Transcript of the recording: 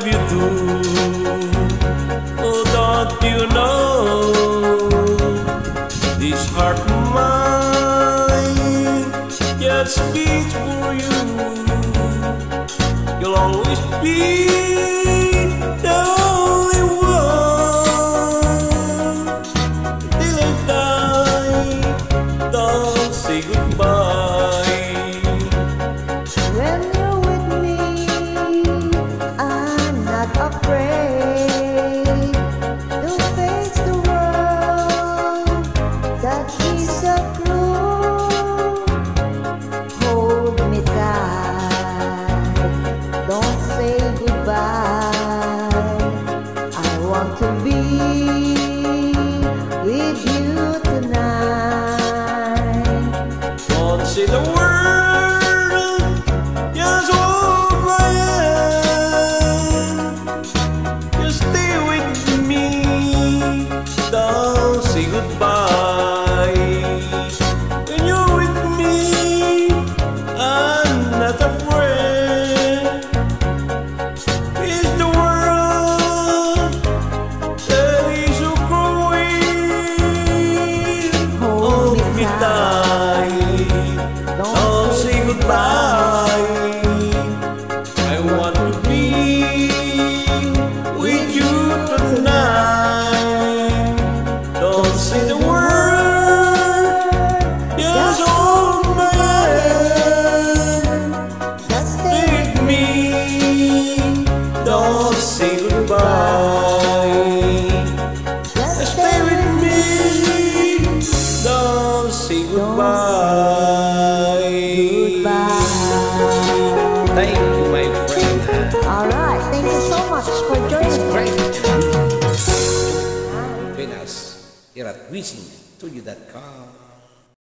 love you too. Oh, don't you know, this heart of mine just beats for you. You'll always be the only one till I die. Don't say goodbye. When you're with me, I'm not afraid to face the world that is so cruel. Hold me tight, don't say goodbye. I want to be with you tonight. Don't say the word, just hold my hand. Just stay with me, don't say goodbye. When you're with me, I'm not afraid. It's the world that is so cruel. Hold me tight, don't say goodbye. I want to be with you tonight. Don't say the word, just hold my hand. Just Stay with me, don't say goodbye. Stay with me, don't say goodbye. Thank you, my friend. Alright, thank you so much for joining. Great. Join us here at WeSing Studio.com.